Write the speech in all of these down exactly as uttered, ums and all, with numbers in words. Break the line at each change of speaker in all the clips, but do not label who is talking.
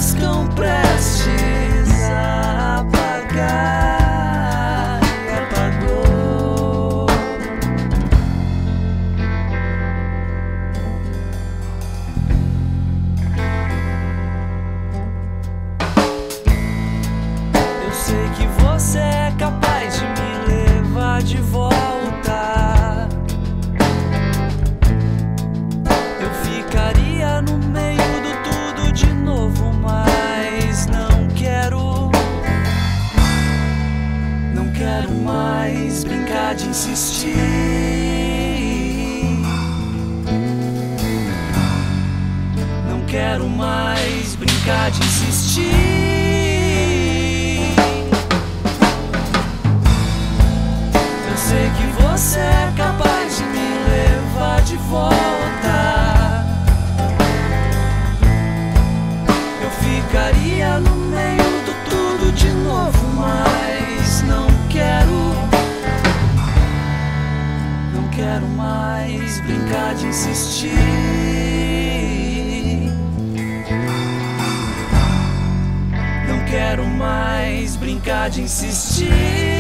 faíscam prestes a apagar e apagou. Eu sei que você é capaz de me levar de volta. Eu ficaria no meio do tudo de novo, mas não quero. Não quero mais brincar de insistir. Não quero mais brincar de insistir. Eu sei que você é capaz de me levar de volta. Eu ficaria no meio do tudo de novo, mas não quero. Não quero mais brincar de insistir. Não quero mais brincar de insistir.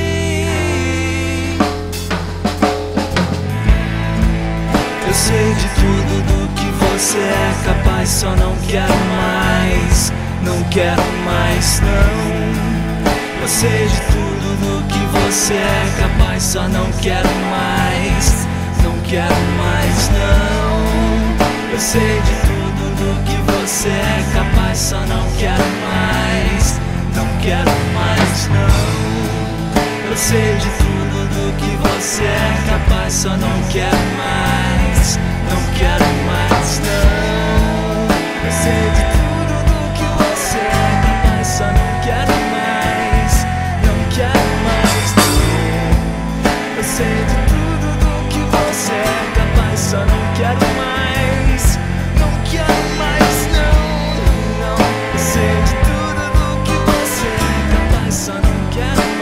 Eu sei de tudo do que você é capaz, só não quero mais, não quero mais não. Eu sei de tudo do que você é capaz, só não quero mais, não quero mais não. Eu sei de tudo do que você é capaz, só não quero mais, não quero mais não. Eu sei de tudo do que você é capaz, só não quero mais, não quero mais não. Eu sei de tudo do que você é capaz, só não quero mais, não quero mais não. Eu sei de tudo do que você é capaz, só não quero mais, não quero mais não, não. Eu sei de tudo do que você é capaz, só não quero mais.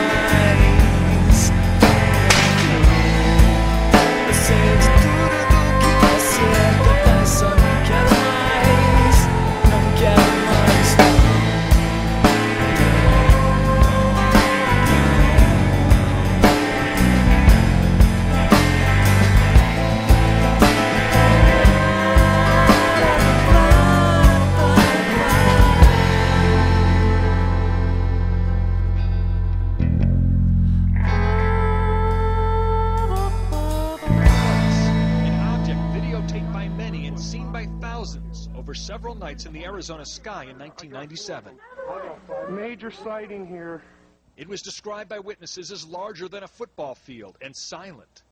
Eu sei de tudo do que você é capaz, só não quero mais, não quero mais não.
An object videotaped by many and seen by thousands over several nights in the Arizona sky in nineteen ninety-seven.
Major sighting here.
It was described by witnesses as larger than a football field and silent.